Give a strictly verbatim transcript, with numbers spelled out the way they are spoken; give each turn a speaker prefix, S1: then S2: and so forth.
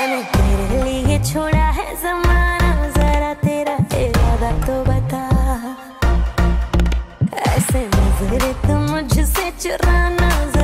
S1: मैंने तेरे लिए छोड़ा है ज़माना, जरा तेरा इरादा तो बता। ऐसे नजरे तो मुझसे चुराना।